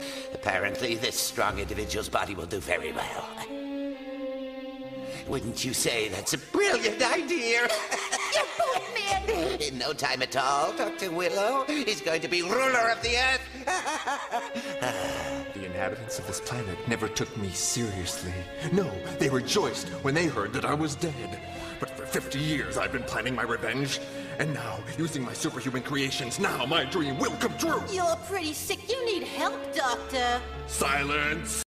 Apparently, this strong individual's body will do very well. Wouldn't you say that's a brilliant idea? You're both men! In no time at all, Dr. Willow is going to be ruler of the Earth. The inhabitants of this planet never took me seriously. No, they rejoiced when they heard that I was dead. But for 50 years I've been planning my revenge. And now, using my superhuman creations, now my dream will come true! You're pretty sick. You need help, Doctor. Silence!